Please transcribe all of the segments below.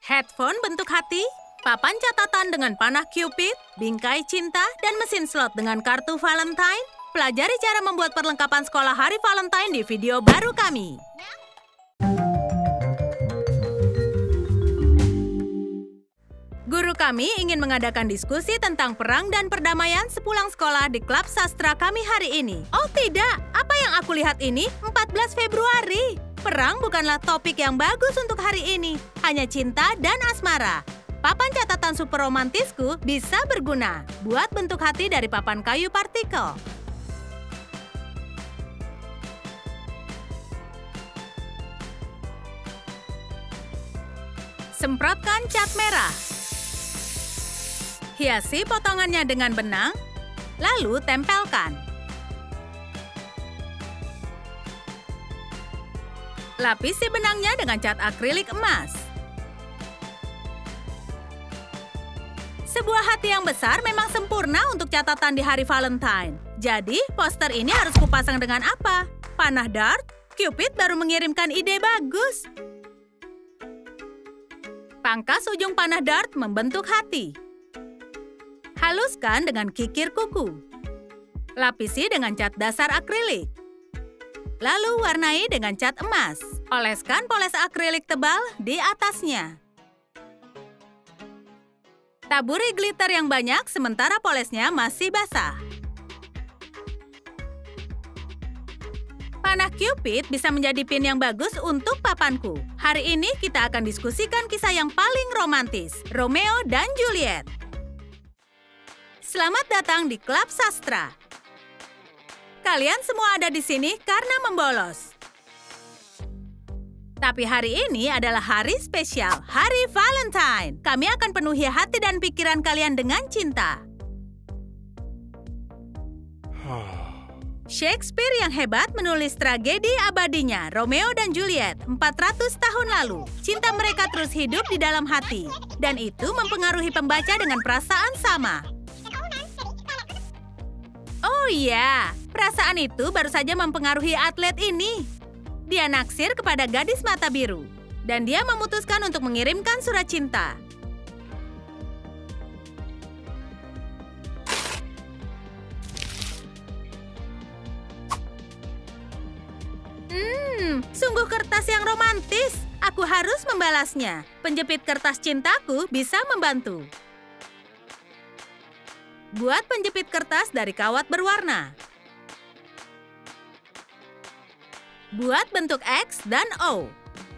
Headphone bentuk hati, papan catatan dengan panah Cupid, bingkai cinta, dan mesin slot dengan kartu Valentine. Pelajari cara membuat perlengkapan sekolah hari Valentine di video baru kami. Guru kami ingin mengadakan diskusi tentang perang dan perdamaian sepulang sekolah di klub sastra kami hari ini. Oh tidak, apa yang aku lihat ini 14 Februari. Perang bukanlah topik yang bagus untuk hari ini, hanya cinta dan asmara. Papan catatan super romantisku bisa berguna. Buat bentuk hati dari papan kayu partikel. Semprotkan cat merah. Hiasi potongannya dengan benang, lalu tempelkan. Lapisi benangnya dengan cat akrilik emas. Sebuah hati yang besar memang sempurna untuk catatan di hari Valentine. Jadi, poster ini harus kupasang dengan apa? Panah dart? Cupid baru mengirimkan ide bagus. Pangkas ujung panah dart membentuk hati. Haluskan dengan kikir kuku. Lapisi dengan cat dasar akrilik. Lalu warnai dengan cat emas. Oleskan poles akrilik tebal di atasnya. Taburi glitter yang banyak sementara polesnya masih basah. Panah Cupid bisa menjadi pin yang bagus untuk papanku. Hari ini kita akan diskusikan kisah yang paling romantis, Romeo dan Juliet. Selamat datang di Klub Sastra. Kalian semua ada di sini karena membolos. Tapi hari ini adalah hari spesial, hari Valentine. Kami akan penuhi hati dan pikiran kalian dengan cinta. Shakespeare yang hebat menulis tragedi abadinya, Romeo dan Juliet, 400 tahun lalu. Cinta mereka terus hidup di dalam hati. Dan itu mempengaruhi pembaca dengan perasaan sama. Oh iya, perasaan itu baru saja mempengaruhi atlet ini. Dia naksir kepada gadis mata biru, dan dia memutuskan untuk mengirimkan surat cinta. Sungguh kertas yang romantis. Aku harus membalasnya. Penjepit kertas cintaku bisa membantu. Buat penjepit kertas dari kawat berwarna. Buat bentuk X dan O.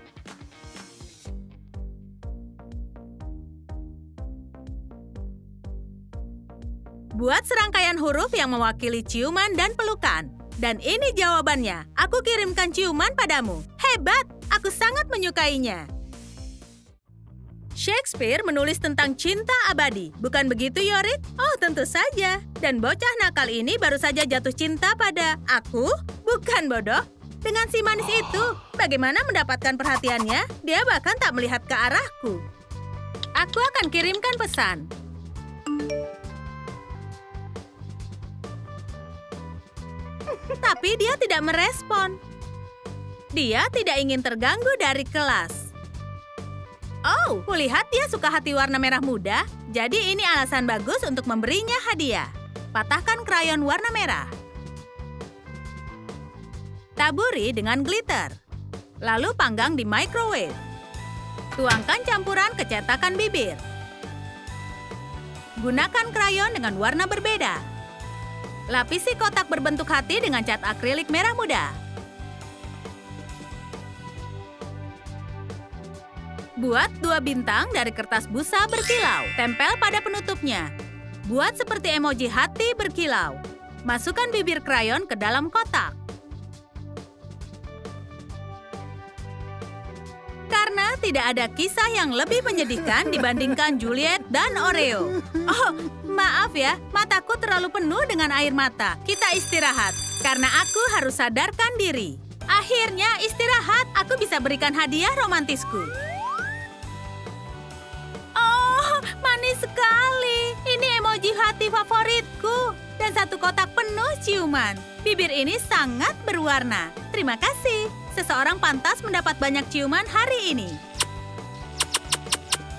Buat serangkaian huruf yang mewakili ciuman dan pelukan. Dan ini jawabannya. Aku kirimkan ciuman padamu. Hebat! Aku sangat menyukainya. Shakespeare menulis tentang cinta abadi. Bukan begitu, Yorick? Oh, tentu saja. Dan bocah nakal ini baru saja jatuh cinta pada aku? Bukan, bodoh. Dengan si manis itu, bagaimana mendapatkan perhatiannya? Dia bahkan tak melihat ke arahku. Aku akan kirimkan pesan. Tapi dia tidak merespon. Dia tidak ingin terganggu dari kelas. Oh, kulihat dia suka hati warna merah muda. Jadi ini alasan bagus untuk memberinya hadiah. Patahkan krayon warna merah. Taburi dengan glitter. Lalu panggang di microwave. Tuangkan campuran ke cetakan bibir. Gunakan krayon dengan warna berbeda. Lapisi kotak berbentuk hati dengan cat akrilik merah muda. Buat 2 bintang dari kertas busa berkilau. Tempel pada penutupnya. Buat seperti emoji hati berkilau. Masukkan bibir krayon ke dalam kotak. Karena tidak ada kisah yang lebih menyedihkan dibandingkan Juliet dan Oreo. Oh, maaf ya, mataku terlalu penuh dengan air mata. Kita istirahat, karena aku harus sadarkan diri. Akhirnya istirahat, aku bisa berikan hadiah romantisku. Manis sekali. Ini emoji hati favoritku. Dan 1 kotak penuh ciuman. Bibir ini sangat berwarna. Terima kasih. Seseorang pantas mendapat banyak ciuman hari ini.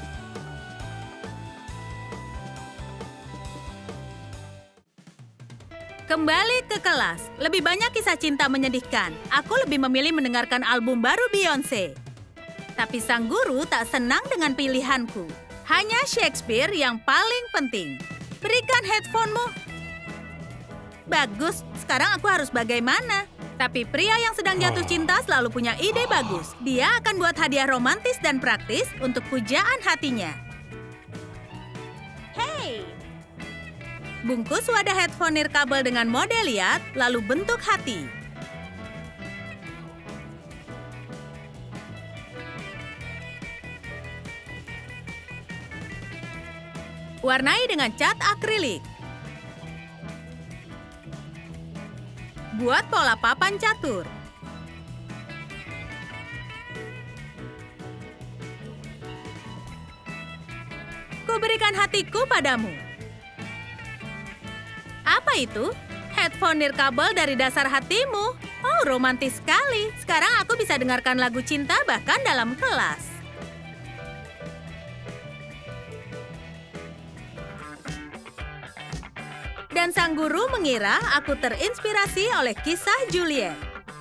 Kembali ke kelas. Lebih banyak kisah cinta menyedihkan. Aku lebih memilih mendengarkan album baru Beyoncé. Tapi sang guru tak senang dengan pilihanku. Hanya Shakespeare yang paling penting. Berikan headphone-mu. Bagus, sekarang aku harus bagaimana? Tapi pria yang sedang jatuh cinta selalu punya ide bagus. Dia akan buat hadiah romantis dan praktis untuk pujaan hatinya. Hey! Bungkus wadah headphone nirkabel dengan model liat, lalu bentuk hati. Warnai dengan cat akrilik. Buat pola papan catur. Kuberikan hatiku padamu. Apa itu? Headphone nirkabel dari dasar hatimu. Oh, romantis sekali. Sekarang aku bisa dengarkan lagu cinta bahkan dalam kelas. Dan sang guru mengira aku terinspirasi oleh kisah Juliet.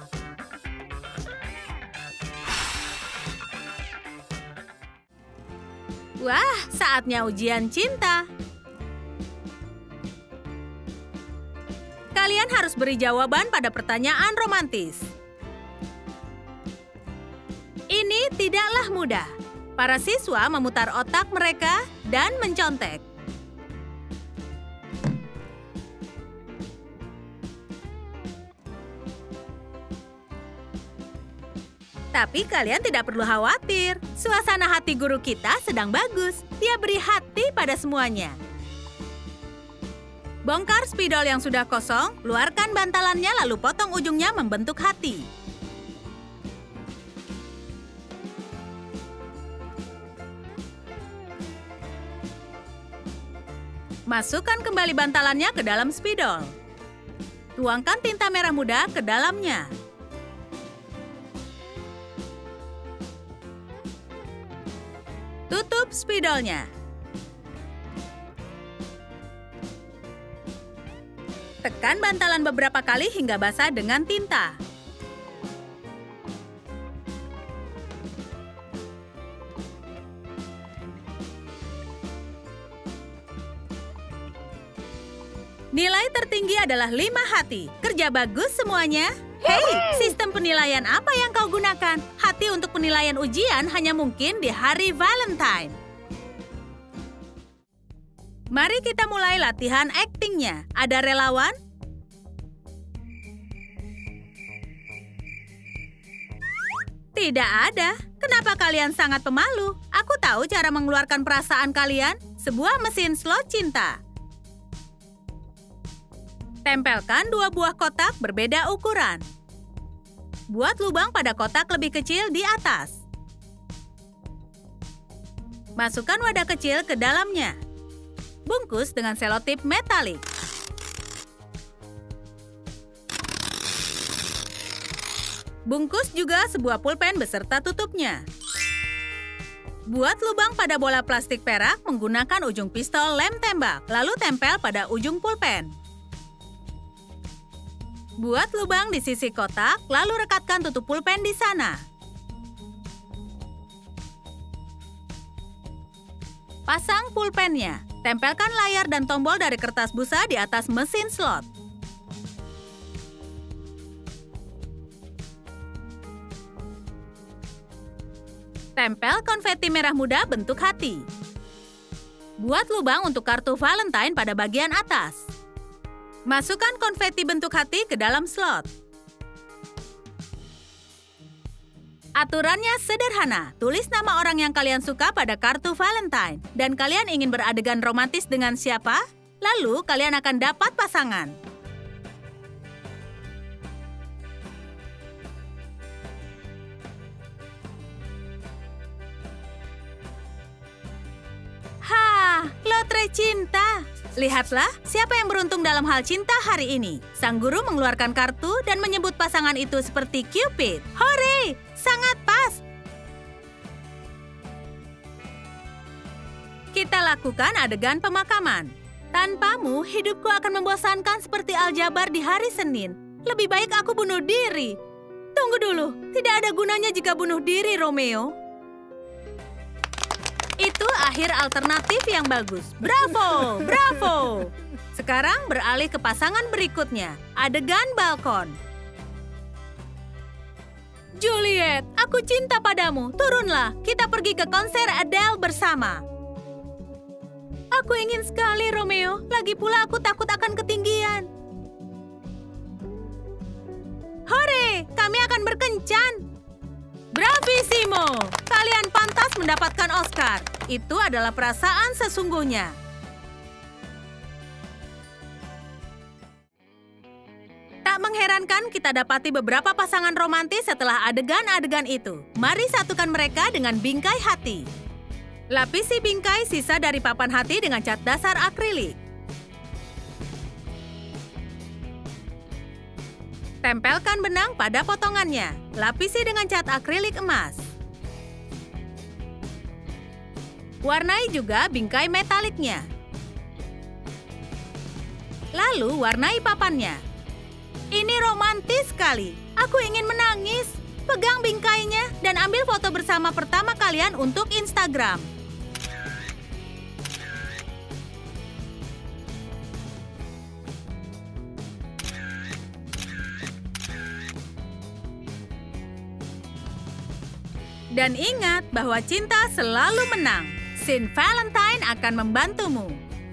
Wah, saatnya ujian cinta. Kalian harus beri jawaban pada pertanyaan romantis. Ini tidaklah mudah. Para siswa memutar otak mereka dan mencontek. Tapi kalian tidak perlu khawatir. Suasana hati guru kita sedang bagus. Dia beri hati pada semuanya. Bongkar spidol yang sudah kosong, keluarkan bantalannya lalu potong ujungnya membentuk hati. Masukkan kembali bantalannya ke dalam spidol. Tuangkan tinta merah muda ke dalamnya. Tutup spidolnya. Tekan bantalan beberapa kali hingga basah dengan tinta. Nilai tertinggi adalah 5 hati. Kerja bagus semuanya. Hei, sistem penilaian apa yang kau gunakan? Hati untuk penilaian ujian hanya mungkin di hari Valentine. Mari kita mulai latihan aktingnya. Ada relawan? Tidak ada. Kenapa kalian sangat pemalu? Aku tahu cara mengeluarkan perasaan kalian. Sebuah mesin slot cinta. Tempelkan 2 buah kotak berbeda ukuran. Buat lubang pada kotak lebih kecil di atas. Masukkan wadah kecil ke dalamnya. Bungkus dengan selotip metalik. Bungkus juga sebuah pulpen beserta tutupnya. Buat lubang pada bola plastik perak menggunakan ujung pistol lem tembak, lalu tempel pada ujung pulpen. Buat lubang di sisi kotak, lalu rekatkan tutup pulpen di sana. Pasang pulpennya. Tempelkan layar dan tombol dari kertas busa di atas mesin slot. Tempel konfeti merah muda bentuk hati. Buat lubang untuk kartu Valentine pada bagian atas. Masukkan konfeti bentuk hati ke dalam slot. Aturannya sederhana. Tulis nama orang yang kalian suka pada kartu Valentine. Dan kalian ingin beradegan romantis dengan siapa? Lalu kalian akan dapat pasangan. Lotre cinta. Lihatlah, siapa yang beruntung dalam hal cinta hari ini. Sang guru mengeluarkan kartu dan menyebut pasangan itu seperti Cupid. Hore! Sangat pas! Kita lakukan adegan pemakaman. Tanpamu, hidupku akan membosankan seperti aljabar di hari Senin. Lebih baik aku bunuh diri. Tunggu dulu, tidak ada gunanya jika bunuh diri, Romeo. Itu akhir alternatif yang bagus. Bravo, bravo. Sekarang beralih ke pasangan berikutnya, adegan balkon. Juliet, aku cinta padamu. Turunlah, kita pergi ke konser Adele bersama. Aku ingin sekali, Romeo. Lagi pula aku takut akan ketinggian. Hore, kami akan berkencan. Bravissimo! Kalian pantas mendapatkan Oscar. Itu adalah perasaan sesungguhnya. Tak mengherankan kita dapati beberapa pasangan romantis setelah adegan-adegan itu. Mari satukan mereka dengan bingkai hati. Lapisi bingkai sisa dari papan hati dengan cat dasar akrilik. Tempelkan benang pada potongannya. Lapisi dengan cat akrilik emas. Warnai juga bingkai metaliknya. Lalu warnai papannya. Ini romantis sekali. Aku ingin menangis. Pegang bingkainya dan ambil foto bersama pertama kalian untuk Instagram. Dan ingat bahwa cinta selalu menang. Saint Valentine akan membantumu.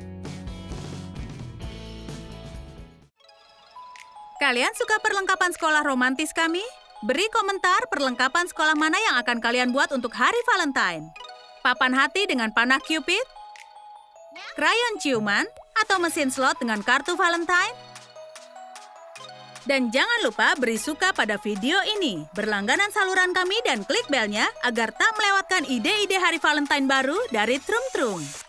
Kalian suka perlengkapan sekolah romantis kami? Beri komentar perlengkapan sekolah mana yang akan kalian buat untuk hari Valentine. Papan hati dengan panah Cupid? Krayon ciuman? Atau mesin slot dengan kartu Valentine? Dan jangan lupa beri suka pada video ini, berlangganan saluran kami dan klik belnya agar tak melewatkan ide-ide hari Valentine baru dari Trum Trum.